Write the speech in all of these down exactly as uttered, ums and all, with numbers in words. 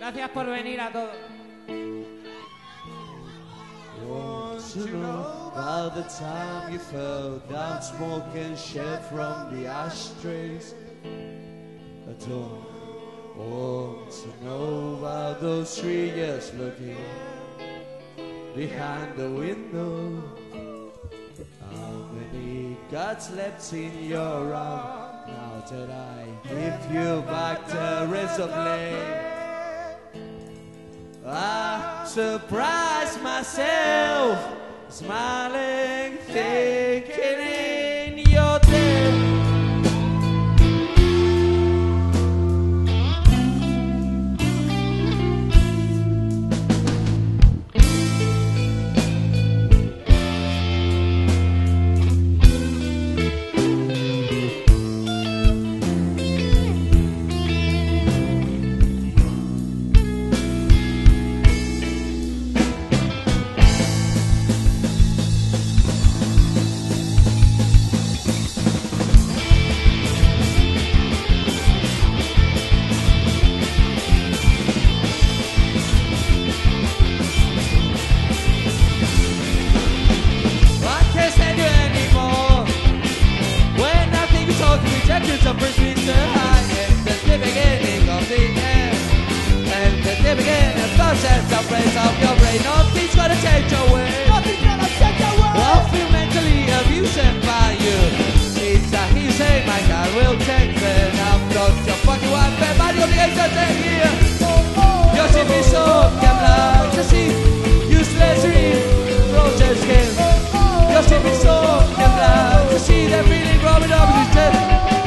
Gracias por venir a todos. Want to know about the time you fell down smoke and shed from the ashtrays. I don't want to know about those three years looking behind the window. How many gods left in your arm now that I give you back the razor blade? I surprise myself, smiling, thinking in your day. Suffers with the high and that's the beginning of the end. And that's the beginning of process of race of your brain. Nothing's gonna change your way. Nothing's gonna change your way. I'll feel mentally abused by you. It's a he say my God will take then I'm not your fucking wife and my obligation take here. Yo si mi son que habla así useless real projects game. Yo si mi son que habla así the feeling growing up in his chest.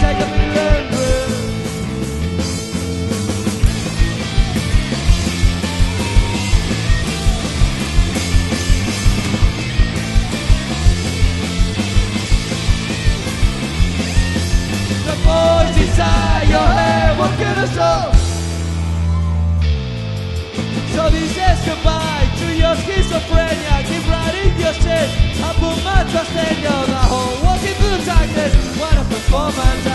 Voice inside your head, what can I show? So this is goodbye to your schizophrenia. Keep writing your shit. I put my trust in you. The whole walking through darkness. What a performance.